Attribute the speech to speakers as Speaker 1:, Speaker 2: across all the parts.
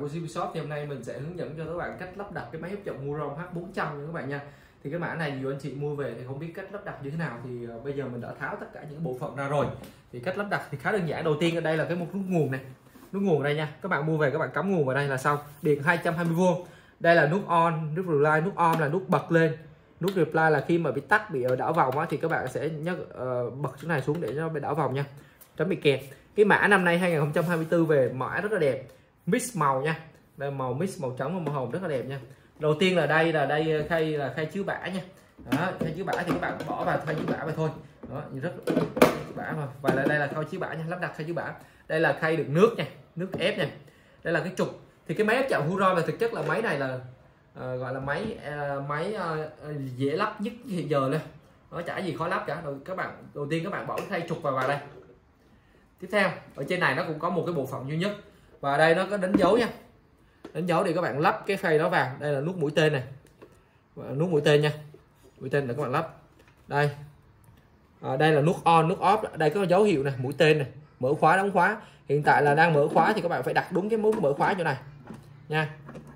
Speaker 1: CP Shop thì hôm nay mình sẽ hướng dẫn cho các bạn cách lắp đặt cái máy ép chậm Huron H400 nha các bạn nha. Thì cái mã này nhiều anh chị mua về thì không biết cách lắp đặt như thế nào, thì bây giờ mình đã tháo tất cả những bộ phận ra rồi. Thì cách lắp đặt thì khá đơn giản. Đầu tiên ở đây là cái một nút nguồn này, nút nguồn ở đây nha. Các bạn mua về các bạn cắm nguồn vào đây là xong. Điện 220V. Đây là nút on, nút reply, nút on là nút bật lên. Nút reply là khi mà bị tắt, bị đảo vòng á, thì các bạn sẽ nhấc bật cái này xuống để nó bị đảo vòng nha, tránh bị kẹt. Cái mã năm nay 2024 về mã rất là đẹp, mix màu nha. Đây màu mix màu trắng và màu hồng rất là đẹp nha. Đầu tiên là đây khay chứa bã nha. Đó, khay chứa bã thì các bạn bỏ vào khay chứa bã vậy thôi. Đó, rất bã mà. Và đây là khay chứa bã nha, lắp đặt khay chứa bã. Đây là khay đựng nước nha, nước ép nha. Đây là cái trục. Thì cái máy ép chậm Huron là thực chất là máy này là gọi là máy dễ lắp nhất hiện giờ luôn. Nó chả gì khó lắp cả. Rồi đầu tiên các bạn bỏ cái khay trục vào đây. Tiếp theo ở trên này nó cũng có một cái bộ phận duy nhất, và đây nó có đánh dấu nha, đánh dấu để các bạn lắp cái khay đó vào. Đây là nút mũi tên này, nút mũi tên nha, mũi tên để các bạn lắp đây. Đây là nút on, nút off. Đây có dấu hiệu này, mũi tên này, mở khóa đóng khóa. Hiện tại là đang mở khóa thì các bạn phải đặt đúng cái nút mở khóa chỗ này nha.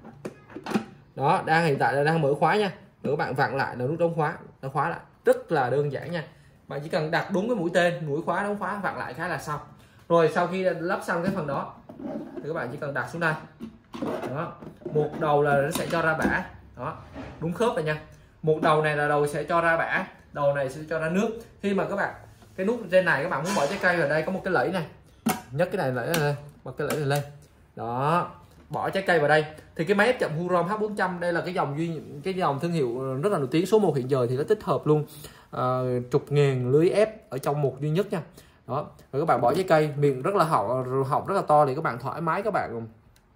Speaker 1: Đó, hiện tại là đang mở khóa nha. Rồi các bạn vặn lại là nút đóng khóa, nó khóa lại. Rất là đơn giản nha. Bạn chỉ cần đặt đúng cái mũi tên, mũi khóa đóng khóa, vặn lại cái là xong. Rồi sau khi lắp xong cái phần đó thì các bạn chỉ cần đặt xuống đây. Đó, một đầu là nó sẽ cho ra bã. Đó, đúng khớp rồi nha. Một đầu này là đầu sẽ cho ra bã, đầu này sẽ cho ra nước. Khi mà các bạn cái nút trên này các bạn muốn bỏ trái cây vào đây có một cái lẫy này, nhấc cái này lại lên, bật cái lẫy này lên. Đó, bỏ trái cây vào đây. Thì cái máy ép chậm Huron H400 đây là cái dòng thương hiệu rất là nổi tiếng, số 1 hiện giờ. Thì nó tích hợp luôn trục nghiền lưới ép ở trong một duy nhất nha. Đó, rồi các bạn bỏ trái cây, miệng rất là họng rất là to để các bạn thoải mái, các bạn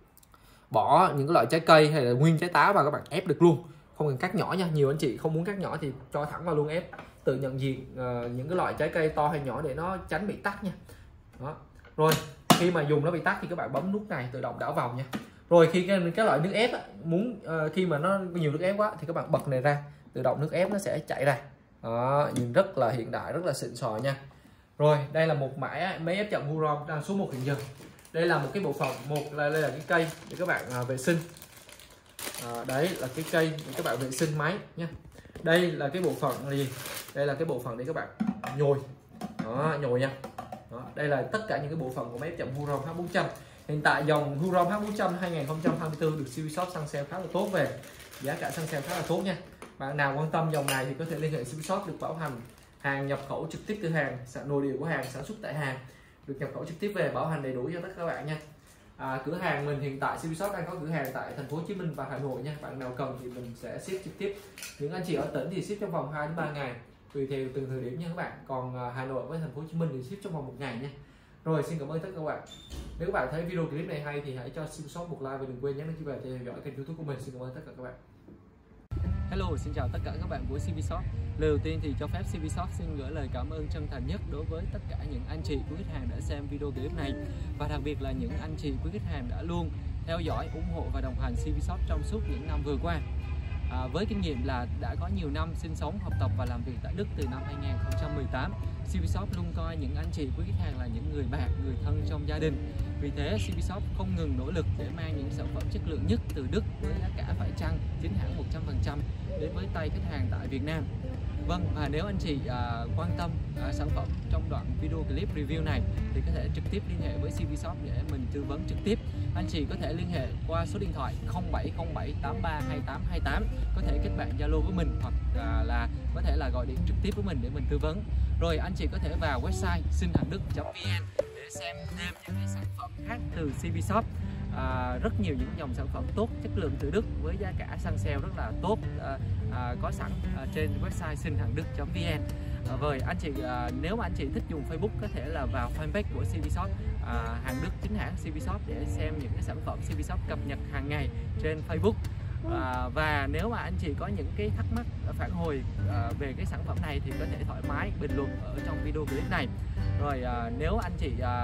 Speaker 1: bỏ những cái loại trái cây hay là nguyên trái táo vào các bạn ép được luôn, không cần cắt nhỏ nha. Nhiều anh chị không muốn cắt nhỏ thì cho thẳng vào luôn, ép tự nhận diện những cái loại trái cây to hay nhỏ để nó tránh bị tắc nha. Đó, rồi khi mà dùng nó bị tắc thì các bạn bấm nút này tự động đảo vòng nha. Rồi khi cái loại nước ép khi mà nó nhiều nước ép quá thì các bạn bật này ra, tự động nước ép nó sẽ chạy ra. Đó, nhìn rất là hiện đại, rất là xịn sò nha. Rồi đây là một máy ép chậm Huron đang số 1 hiện giờ. Đây là một cái bộ phận, đây là cái cây để các bạn vệ sinh. Đấy là cái cây để các bạn vệ sinh máy nha. Đây là cái bộ phận gì? Đây là cái bộ phận để các bạn nhồi. Đó, nhồi nha. Đó, đây là tất cả những cái bộ phận của máy ép chậm Huron H400. Hiện tại dòng Huron H400 2024 được CP Shop săn sale khá là tốt về. Giá cả săn sale khá là tốt nha. Bạn nào quan tâm dòng này thì có thể liên hệ CP Shop, được bảo hành hàng nhập khẩu trực tiếp từ hàng, nội địa của hàng sản xuất tại hàng, được nhập khẩu trực tiếp về, bảo hành đầy đủ cho tất cả các bạn nha. Cửa hàng mình hiện tại CP Shop đang có cửa hàng tại thành phố Hồ Chí Minh và Hà Nội nha. Bạn nào cần thì mình sẽ ship trực tiếp. Những anh chị ở tỉnh thì ship trong vòng 2 đến 3 ngày tùy theo từng thời điểm nha các bạn. Còn Hà Nội với thành phố Hồ Chí Minh thì ship trong vòng 1 ngày nha. Rồi, xin cảm ơn tất cả các bạn. Nếu các bạn thấy video clip này hay thì hãy cho CP Shop một like và đừng quên nhấn đăng ký và theo dõi kênh YouTube của mình. Xin cảm ơn tất cả các bạn.
Speaker 2: Hello, xin chào tất cả các bạn của CP Shop. Lời đầu tiên thì cho phép CP Shop xin gửi lời cảm ơn chân thành nhất đối với tất cả những anh chị quý khách hàng đã xem video clip này, và đặc biệt là những anh chị quý khách hàng đã luôn theo dõi, ủng hộ và đồng hành CP Shop trong suốt những năm vừa qua. Với kinh nghiệm là đã có nhiều năm sinh sống, học tập và làm việc tại Đức từ năm 2018, CP Shop luôn coi những anh chị quý khách hàng là những người bạn, người thân trong gia đình. Vì thế CP Shop không ngừng nỗ lực để mang những sản phẩm chất lượng nhất từ Đức với giá cả phải chăng, chính hãng 100% đến với tay khách hàng tại Việt Nam. Vâng, và nếu anh chị quan tâm sản phẩm trong đoạn video clip review này thì có thể trực tiếp liên hệ với CP Shop để mình tư vấn trực tiếp. Anh chị có thể liên hệ qua số điện thoại 0707 83 2828, có thể kết bạn Zalo với mình, hoặc là có thể là gọi điện trực tiếp với mình để mình tư vấn. Rồi anh chị có thể vào website sinhanduc.vn để xem thêm những cái sản phẩm khác từ CP Shop. Rất nhiều những dòng sản phẩm tốt, chất lượng từ Đức với giá cả săn sale rất là tốt, có sẵn trên website sinhanduc.vn. Rồi anh chị nếu mà anh chị thích dùng Facebook có thể là vào fanpage của CP Shop, hàng Đức chính hãng CP Shop, để xem những cái sản phẩm CP Shop cập nhật hàng ngày trên Facebook. Và nếu mà anh chị có những cái thắc mắc phản hồi về cái sản phẩm này thì có thể thoải mái bình luận ở trong video clip này. Rồi nếu anh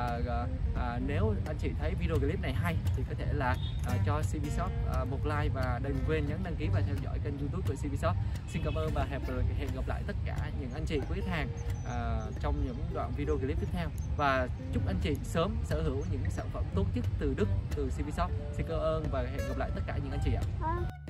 Speaker 2: chị thấy video clip này hay thì có thể là cho CB Shop một like, và đừng quên nhấn đăng ký và theo dõi kênh YouTube của CB Shop. Xin cảm ơn và hẹn gặp lại tất cả những anh chị quý khách hàng trong những đoạn video clip tiếp theo, và chúc anh chị sớm sở hữu những sản phẩm tốt nhất từ Đức, từ CB Shop. Xin cảm ơn và hẹn gặp lại tất cả những anh chị ạ.